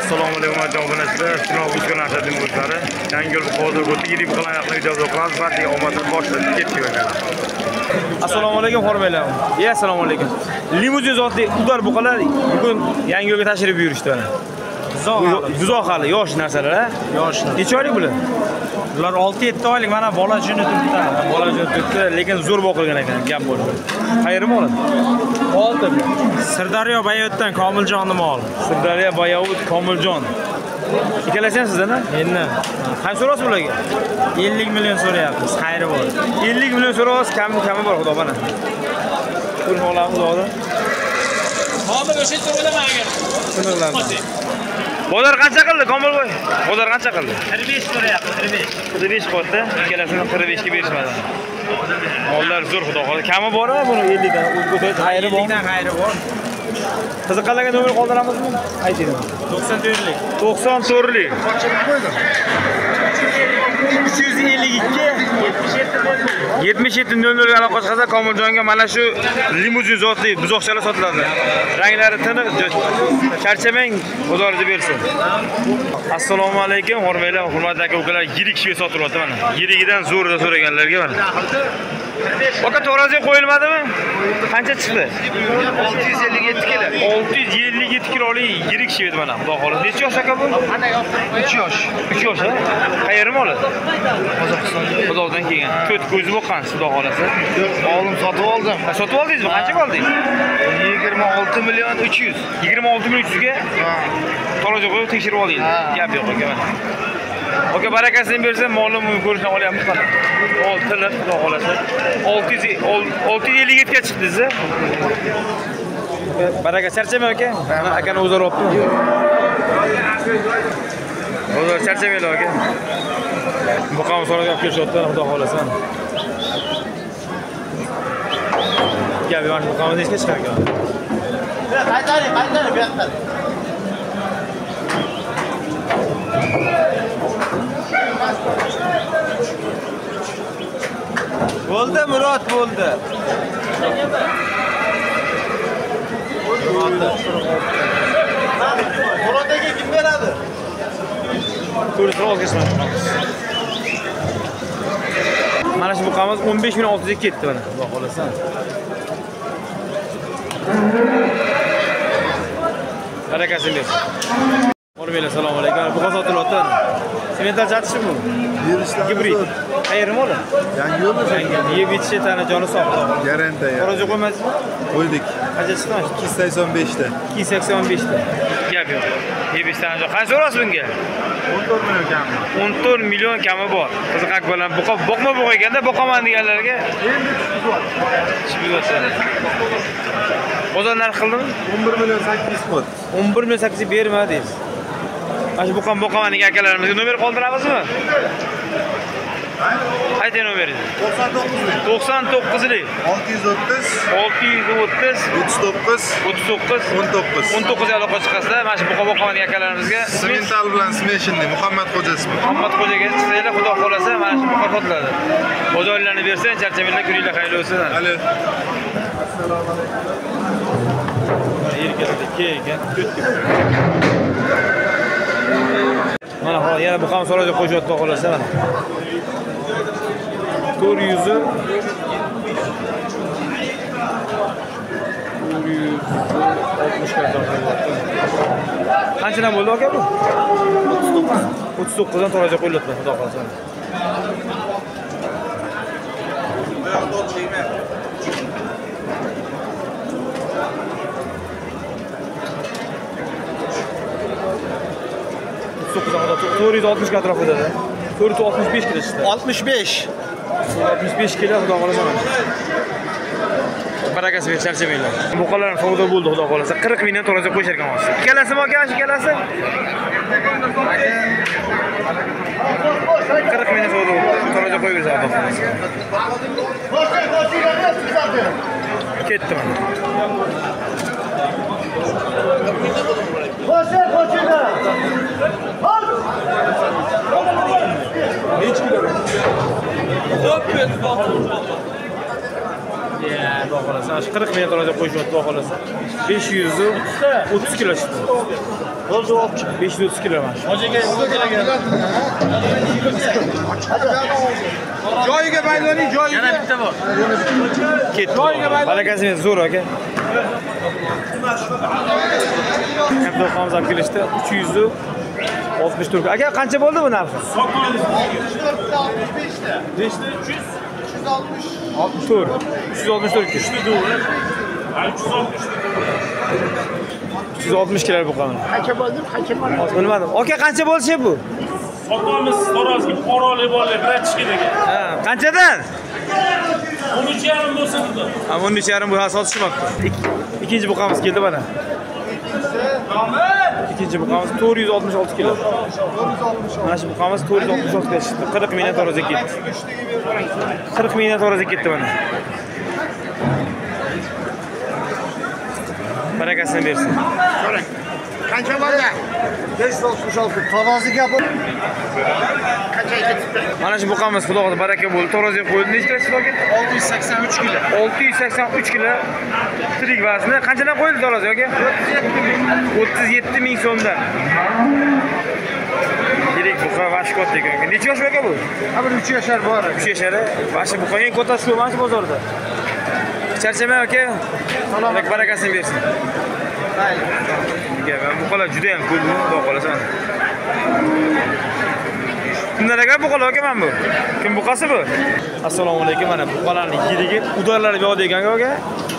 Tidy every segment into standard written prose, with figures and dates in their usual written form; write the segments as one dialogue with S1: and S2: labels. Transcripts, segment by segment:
S1: Assalomu alaykum obunachilar. Sinov buzgan asadim o'zlari. Yangi yil hozir o'tdi. Yirik qilgan yaqin video qilamiz. Barchaga omadli boshlab ketdi. Assalomu alaykum hormaylar. Assalomu alaykum. Limuzin zotli ular buqalar bugun yangi yilga tashrif buyurishdi. Buzoq hali yosh narsalar, ha?
S2: Yosh.
S1: Necha oylik bular?
S2: Bular 6-7 oylik, mana bola juni turibdi.
S1: Bola juni turibdi, lekin zo'r boqilgan ekan, gap bo'ldi. Qayermi oladi?
S2: Oldi. Sirdaryo Bayovutdan Komiljon mol.
S1: Sirdaryo Bayovut Komiljon. Ikkalasi ham sizdan, ha?
S2: Endi.
S1: Qancha so'rasiz bularga?
S2: 50 million so'rayapmiz. Xayri bor.
S1: 50 million so'rasiz, kami bor, xudo bana. Pul olamiz hozir.
S2: Hozir o'sha so'rama agar.
S1: Sinirlandim. Bozor qancha qildi, Komilboy? Bozor qancha qildi?
S2: 45 so'rayapti, 45.
S1: 45 qo'ydi, ikkalasini 45 ga berishmadi. Mollar zo'r, xudo xohlasa. Kami bormi buni 50 dan? O'zga xayri bor.
S2: 50 dan xayri bor.
S1: Qiziqlarga nomer qoldiramizmi? Ayting.
S2: 94lik.
S1: 94lik. 77 00 ga aloqa qilsa Komiljonga mana shu limuzin zotli buzoqchalar sotiladi. Ranglari tiniq, charchamang, xudoingiz bersin. Assalomu alaykum, hurmatli aka-ukalar, yirik shvet sotilyapti mana. Yirigidan zo'rida so'raganlarga mana. Aka to'g'riga qo'yilmadimi? Qancha chiqdi?
S2: 657 kilo.
S1: 657 kilolik yirik shvet mana. Xudo xohlasa. Necha yosh aka bu?
S2: 3 yosh.
S1: 3 yosh, ha? Qayerdan oladi? Qozog'istondan kelgan. 4 ko'zi boqqan, xudo xohlasa.
S2: Olim sotib oldim.
S1: Sotib oldingizmi? Qanchaga oldingiz?
S2: 26 million 300.
S1: 26 million 300 ga? To'laja qo'yib tekshirib oldingiz. Gap yo'q aka mana. Aka barakasini bersa, molni ko'rishdan olyapmiz mana. Oltilar, xudo xohlasa. 650 ga chiqdingiz. Baraka charchamang aka. Akani o'zaro olibdi. O'zaro charchamanglar aka. Buqam so'rab kelishyapti, xudo xohlasa. Gap yo'q, buqamni hech chiqar ekan.
S2: Qaytaring bu yoqdan. Bo'ldi Murod, bo'ldi. Murod aka kim beradi?
S1: Ko'rishni olgizman. Mana shu buqamiz 15 million 600 ga ketdi mana, xudo xohlasa. Barakasini bersin. Hormaylar, assalomu alaykum. Buqa sotilyapti. Semental chatishmi bu? Gibrid. Qayermi oladi?
S3: Yangi yo'lmi?
S1: Yeb ichishi tana joni sog'.
S3: Garantiya.
S1: Qo'roja qo'ymaysizmi?
S3: Qo'ydik.
S1: Qancha chiqdi?
S3: 285 ta.
S1: 285 ta. Gap yo'q. Yeb ichishi tana joni. Qancha so'rasiz bunga?
S3: 14 million kami.
S1: 14 million kami bor. Qiziqak bilan boqma bo'g'ayganda boqaman deganlarga
S3: Endi
S1: chiqib Bozor narx qildimi?
S3: 11 million 800 qot.
S1: 11 million 800 berma deysiz. Mana boqaman degan akalarimizga nomer qoldiramizmi? Ayting nomeringizni. 99lik
S3: 630
S1: 39 19 ga aloqa chiqasizlar. Mana shu boqaman degan akalarimizga
S3: Semental bilan smeshinli Muhammad xo'ja ismi.
S1: Muhammad xo'jaga chiqsanglar, xudo xolasa mana shu buqa sotiladi. Bozorlarni bersang, charchamanglar, kuninglar xayrli bo'lsin.
S3: Ali.
S1: Assalomu alaykum. Yirkada kelgan, ketdi. Mana hozir yana buqam so'raja qo'shyapti, xolasa mana. 400 qanchadan bo'ldi aka bu? 39 dan to'raja qo'yiladi, xudo xolasa. To'rt yuz 60 atrofida. 465 kilo chiqdi.
S2: 65.
S1: 65 kilo, xudo xolasa. Barakasi charchamanglar. Buqalar savdo bo'ldi, xudo xolasa. 40 mingdan to'raja qo'yishar ekan hozir. Ikkalasimi aka, ikkalasi? 40 mingdan savdo to'raja qo'yib bersa, xudo xolasa. Ketdi mana. Neç kilo? 400 bak. Ya, Xudo xolasa. 40 ming to'laja qo'yishyapti, Xudo xolasa. 530 kilo chiqdi. 530 kilo mana.
S2: Joyiga bayloning, joyiga.
S4: Yana bitta bor.
S1: Ketdi. Barakasini zo'r aka. Katta qamiz olib kelishdi. 364. Aka qancha bo'ldi bu narxi? 364. 360 kilo bu qamiz.
S5: Qancha bo'ldi? Qancha bo'ldi?
S1: Bilmadim. Aka qancha bo'lishi bu?
S4: Sotamiz Tarazga Orolga borlar, Bratishkinaga.
S1: Ha, qanchadan?
S4: 13,5 bo'lsa dedi.
S1: Ha, 13,5 bu sotishmoqda. Ikkinchi buqamiz keldi mana. İkinci buqamiz 466 kilo. Mana shu buqamiz 466 kilo chiqdi. 40 mingdan to'g'riga ketdi. 40 mingdan to'g'riga ketdi mana. Barakasini bersin.
S5: Qancha bo'ldi? 566. Qog'ozi gap. Qancha ketdi?
S1: Mana shu buqamiz xudoga baraka bo'ldi. To'g'riga qo'ydi. Necha kilo chiqdi?
S5: 683 kilo.
S1: 683 kilo tirik vazni. Qanchadan qo'yildi to'g'riga aka? 37 ming so'mdan. Yirik buqa vash katta ekan. Necha yosh aka bu?
S5: Ha, bir 3 yashar bor.
S1: 3 yashari. Vashi buqa eng katta shu mana shu bozorda. Charchamang aka. Alloh barakasini bersin. Ben bu kadar juda ham ko'p xudo xolasa. Kimdan aka bu qola aka men bu? Kim buqasi bu? Assalomu alaykum. Mana buqalarning yirigi udorlari bu yoqda ekan aka.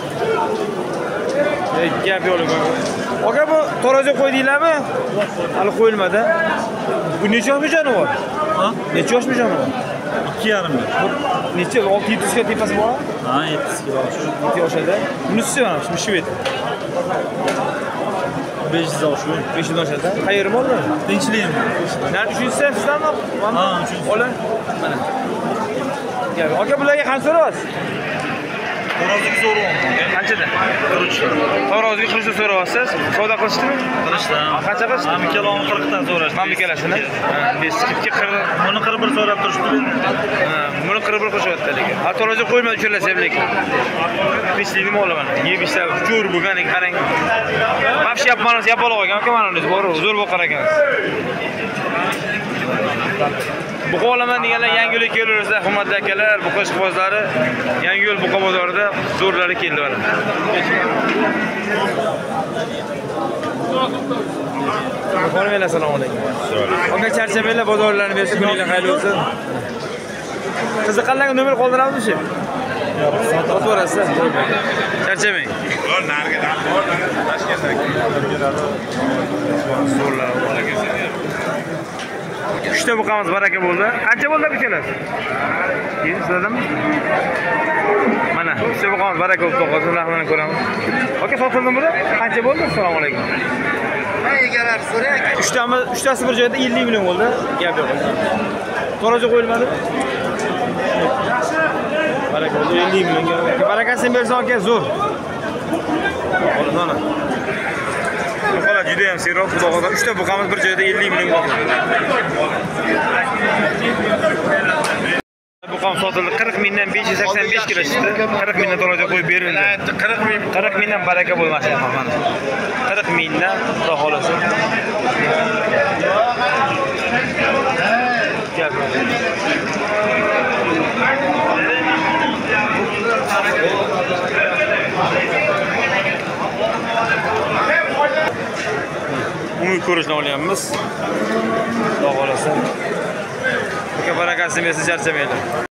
S1: Gap yo'q ekan. Aka bu taroziga qo'ydinglarmi? Hali qo'yilmadi. Bu necha yosh jonivor? Ha? Necha yosh jonivor?
S4: 2,5 ming.
S1: Necha 600 ga tepasi bor?
S4: Ha, 700 kilo.
S1: 7 yoshda. Bunisi mana shu shvet.
S4: 500 oshdi.
S1: 500 yoshda. Qayermi oldi?
S4: Tinchlikmi?
S1: Nerede üçüncüsü sizden mi?
S4: Ha, üçüncüsü.
S1: Ola. Mana. Gel. Aka bularga qancha so'rayapsiz?
S4: Taroziga so'rayapman.
S1: Qanchadan? 43. Taroziga 43 so'rayapsiz. Savdo qilishdimi?
S4: Qilishdi.
S1: Qancha qilishdi?
S4: Ham ikkaloni 40 dan so'rashdi.
S1: Ham ikkalasini? Ha, 5 40.
S4: Buni 41 so'rab turishdi.
S1: Ha, buni 41 qo'shyapti lekin. Ha, taroziga qo'ymadi uchalasa lekin. Pishlikni olaman. Yeb ishlar jo'r bo'lgan qarang. Vobshe yapmanas yapaloq ekan aka mana o'zi bor, zo'r bo'lib ekan. Buqa olaman deganlar Yangiyo'lga kelaversa, hurmatli akalar, buqa ishqibozlari Yangiyo'l buqa bozorida zo'rlari keldi mana. Qo'rmanglar, assalomu alaykum. Aka charchamanglar, bozorlarni bersin, kuninglar xayr bo'lsin. Qiziqqanlarga nomer qoldiramiz shu. Sotib berasiz. Charchamang.
S3: Ular nariga Toshkentdagi.
S1: Zo'rlar barakasi. 3 ta buqamiz baraka bo'ldi. Qancha bo'ldi bu kelasi? Sizlardanmi? Mana 3 ta buqamiz baraka bo'ldi. Hozir narxini ko'ramiz. Aka sotildimi buni? Qancha bo'ldi? Assalomu alaykum.
S5: Egalar so'rang.
S1: 3 tasi bir joyda 50 million bo'ldi. Gap yo'q. To'raja qo'yilmadi. Baraka bo'ldi 50 million. Barakasini bersin aka, zo'r. Qo'ldan. Buqalar juda ham seroq, xudo xohlasa 3 ta buqamiz bir joyda 50 million bo'ldi. Buqam sotildi 40 mingdan 585 kilo chiqdi. 40 mingdan to'laja qo'yib berildi. 40 mingdan baraka bo'lmasin mana. 40 mingdan xudo xohlasa. Gap. Umumiy ko'rishni olyapmiz. Xudo xolasa. Aka barakasini bersin, charchamaylar.